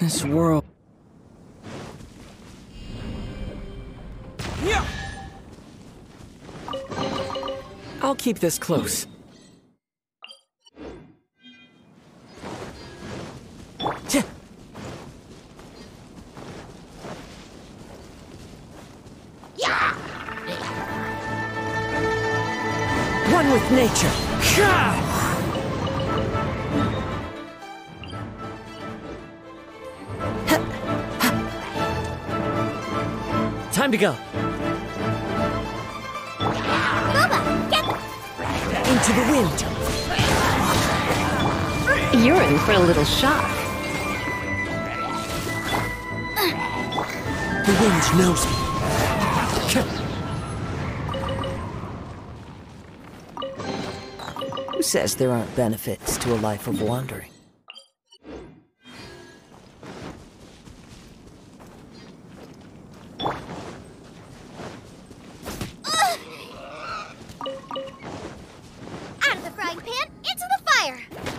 This world... Yeah! I'll keep this close. One with nature. Time to go. Into the wind. You're in for a little shock. The wind knows me. Who says there aren't benefits to a life of wandering? Out of the frying pan, into the fire!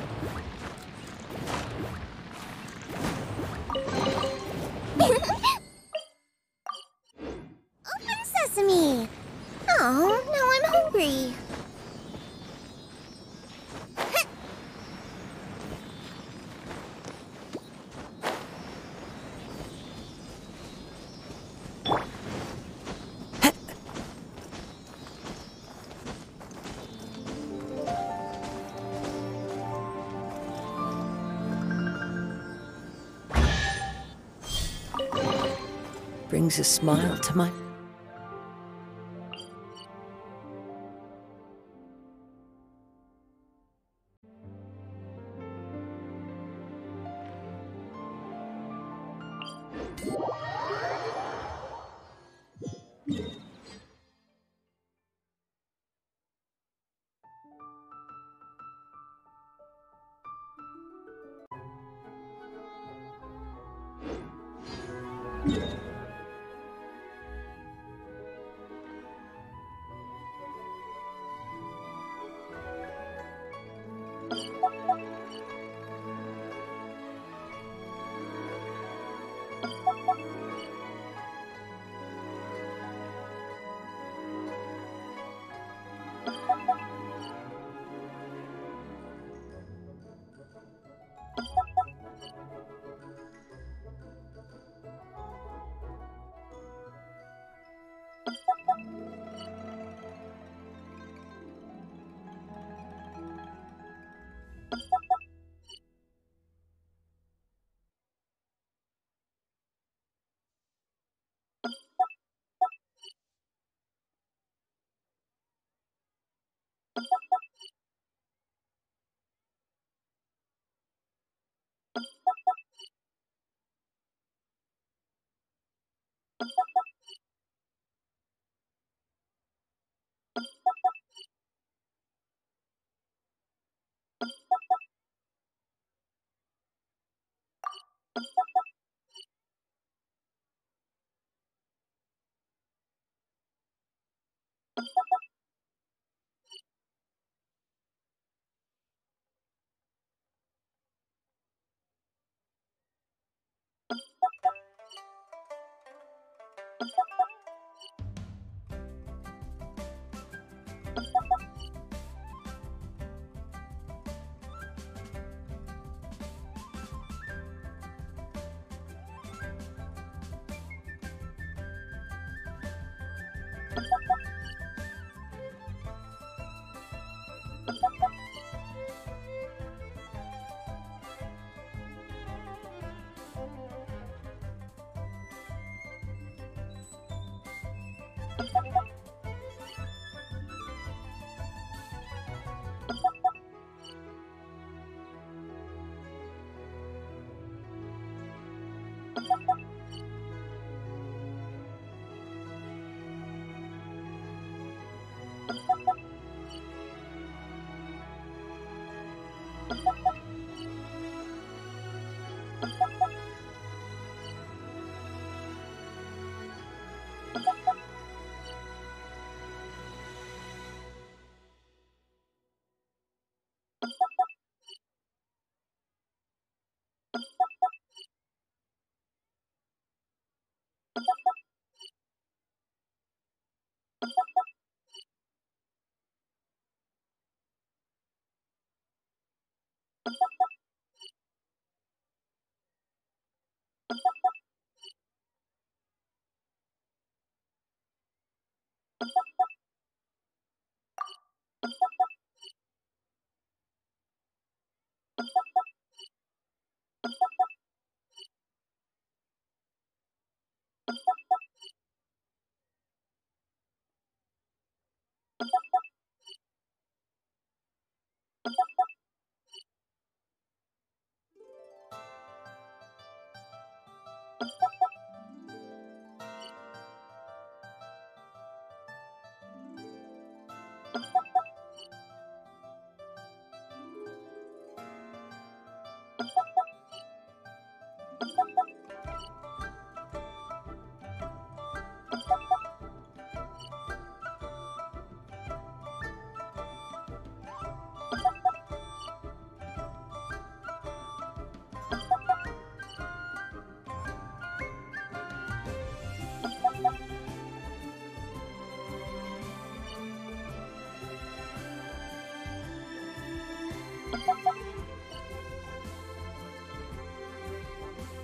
Open sesame! Oh, now I'm hungry. Brings a smile to my...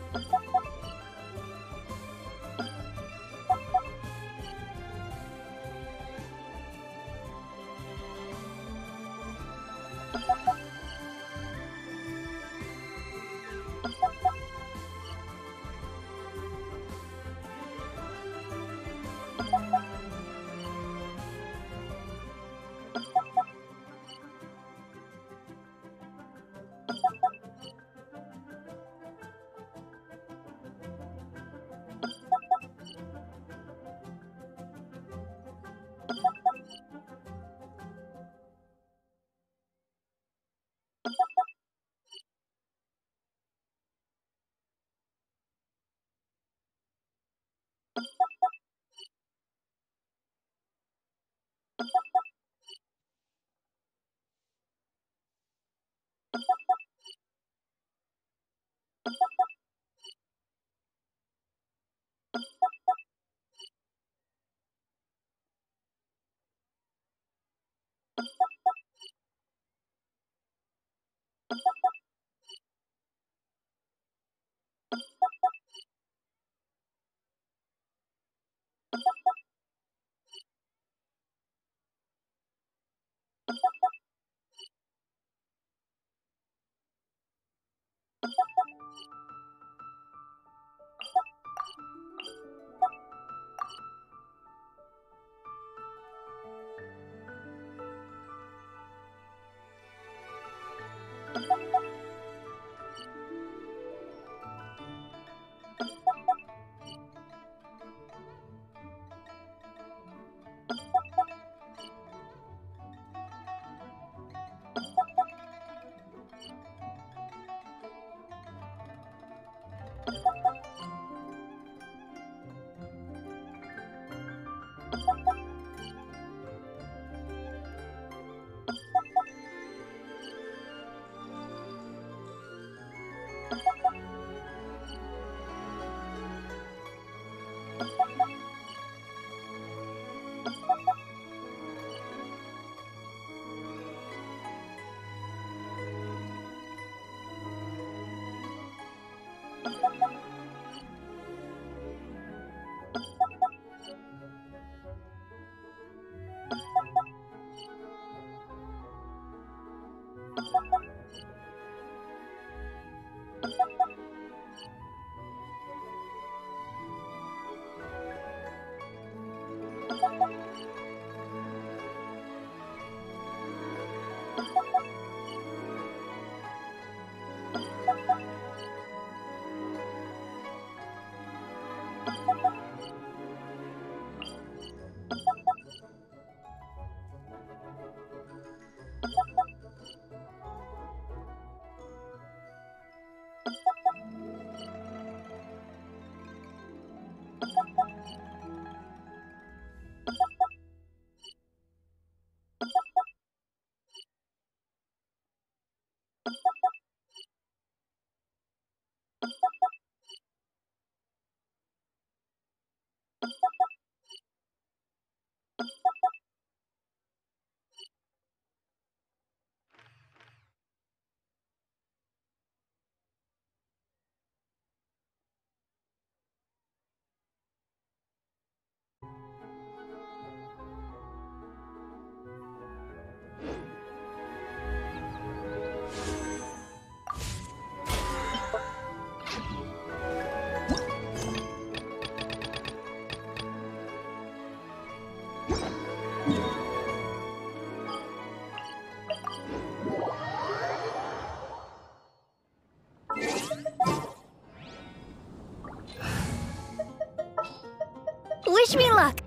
Wish me luck.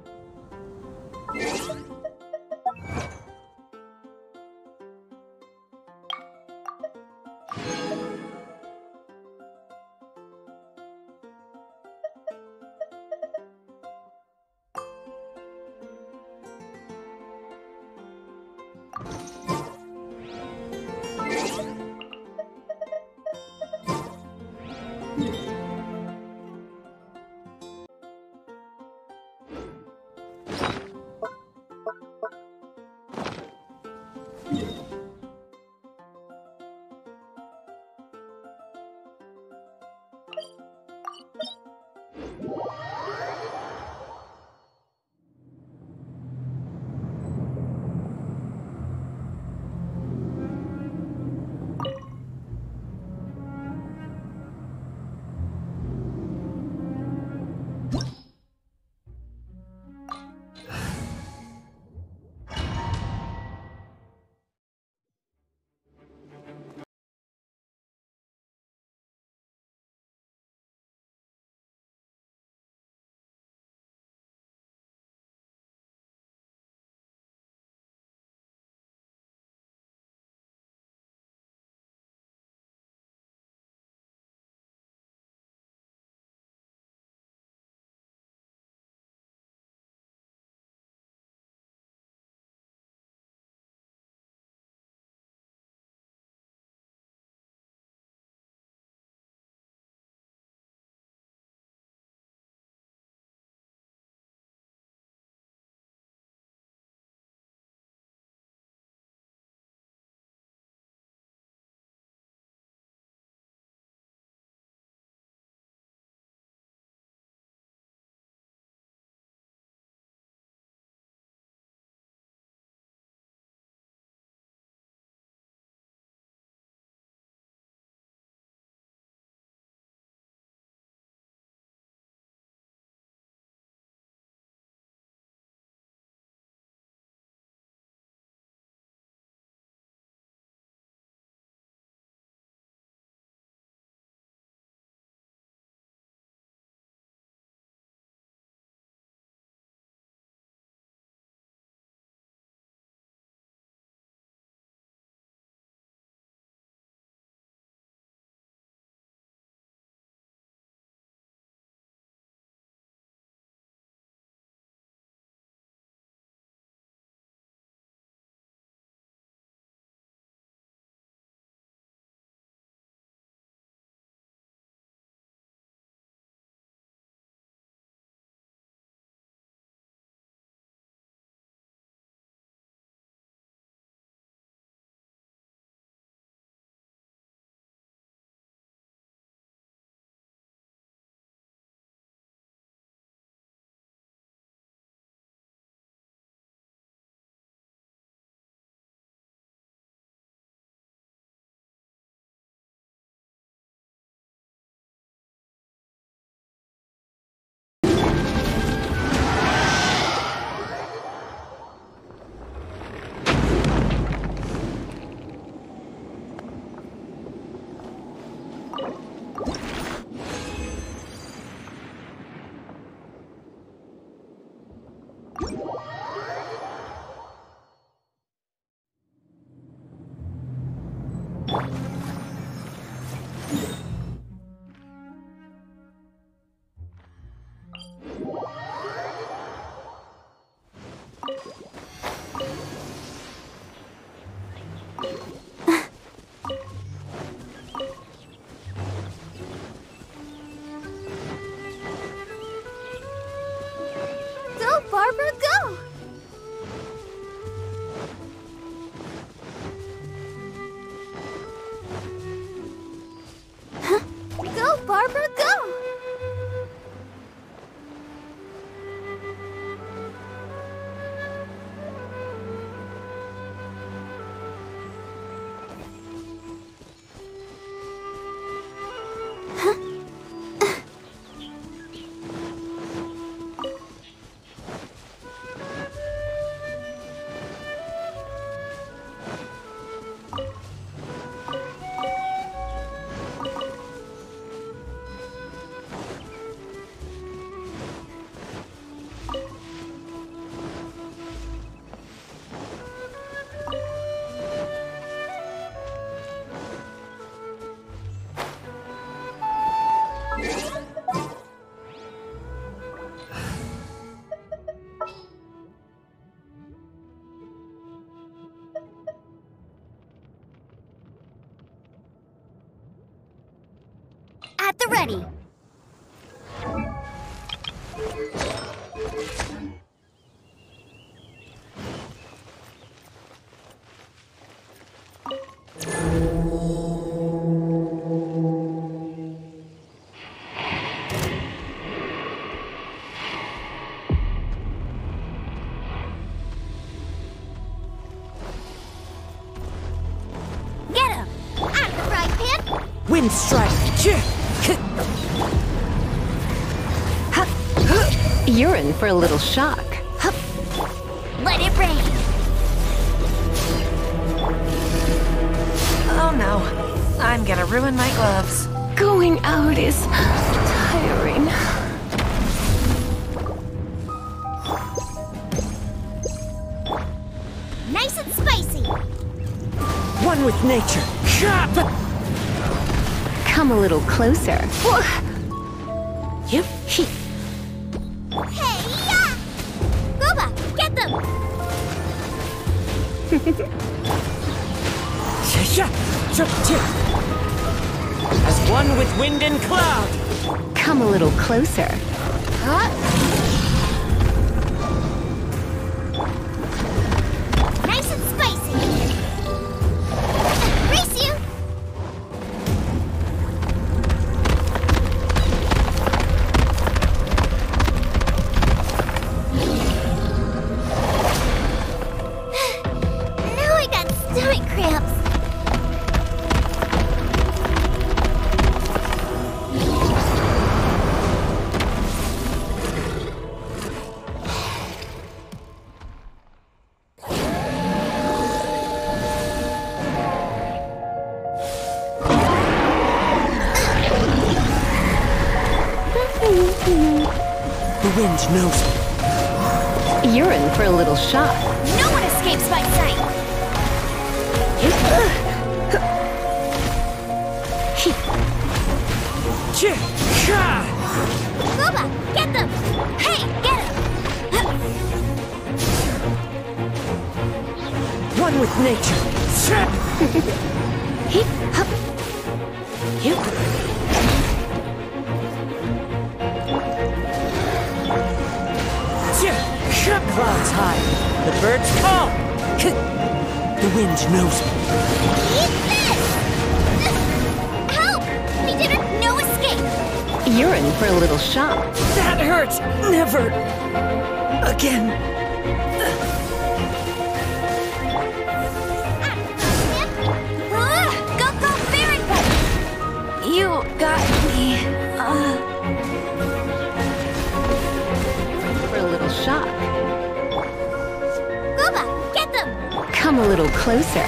At the ready. Get him! Out of the frying pan! Wind strike! You're in for a little shock. Let it rain! Oh no, I'm gonna ruin my gloves. Going out is tiring. Nice and spicy! One with nature! Come a little closer. Yep. Hey, yeah! Booba, get them! As one with wind and cloud! Come a little closer. Nice and spicy! Race you! Now I got stomach cramps! The wind knows me. You're in for a little shock. No one escapes my sight! Booba, get them! Hey, get him! One with nature! Clouds high. The birds call. The wind knows me. Eat this! Help! Lieutenant, no escape! You're in for a little shock. That hurts! Never again. Go, go, Farragut! You got me. For a little shock. Booba, get them! Come a little closer.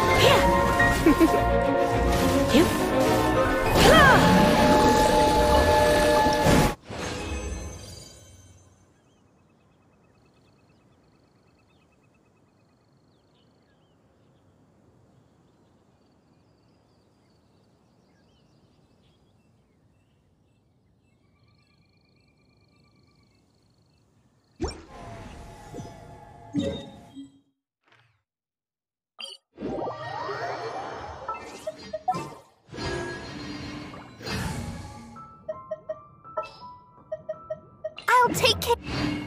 I'll take care.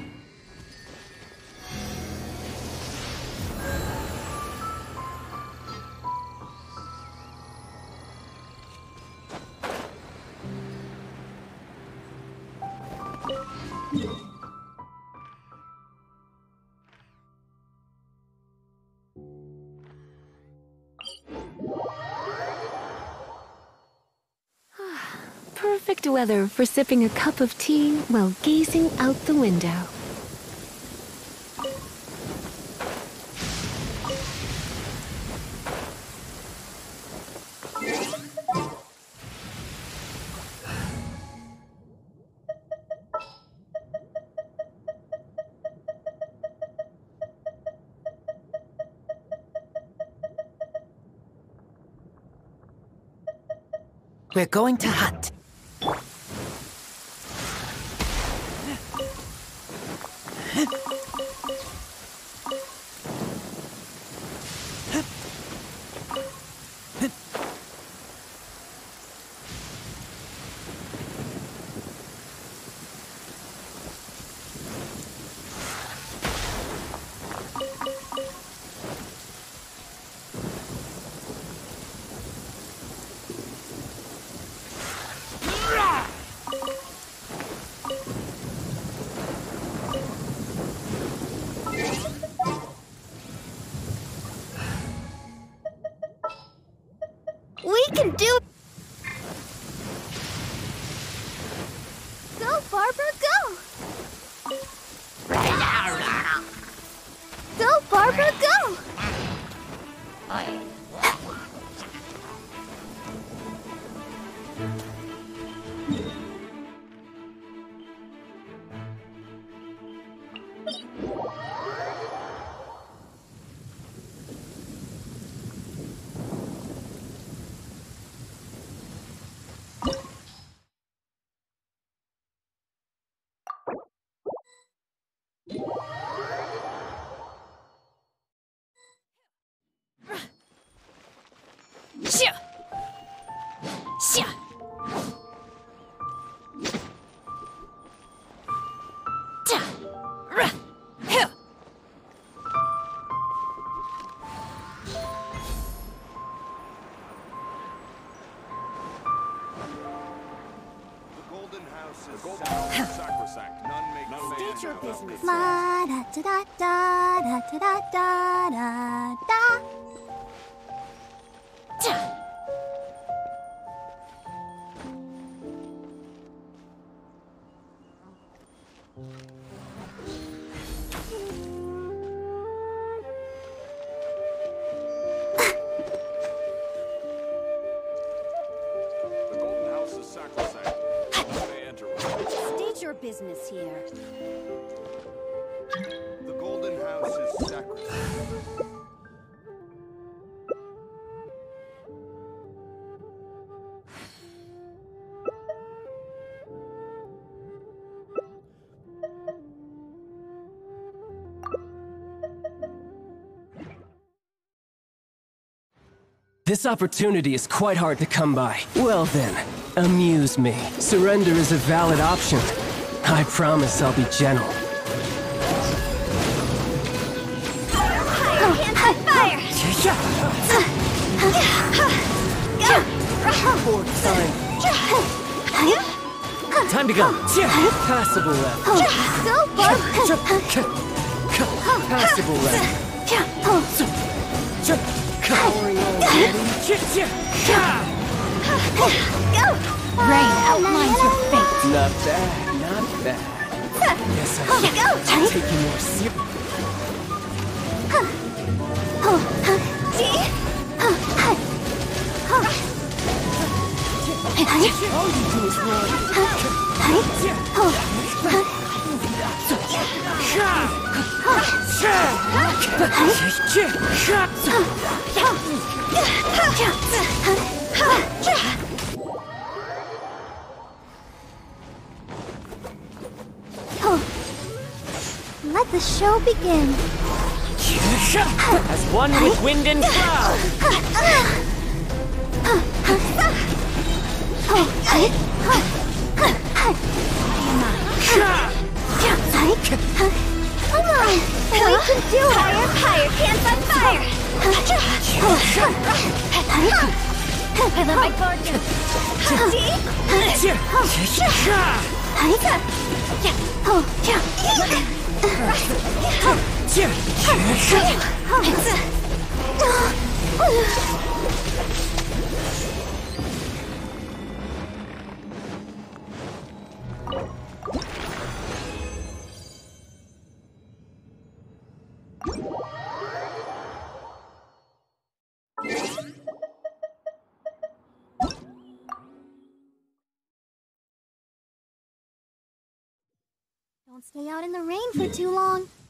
Perfect weather for sipping a cup of tea while gazing out the window. We're going to hunt. State your business. La da da da da da da da da da. The Golden House is sacrosanct. None may enter without. State your business here. The Golden House is sacrosanct. This opportunity is quite hard to come by. Well then, amuse me. Surrender is a valid option. I promise I'll be gentle. Time to go. Passable left. Passable left. Powering already. Rain outlines your fate. Not bad, not bad. Guess I should take you more seriously. All you do is Let the show begin. As one with wind and cloud. Come on, we can do it. Higher, hands on fire. I love my gorgeous. Don't stay out in the rain for too long.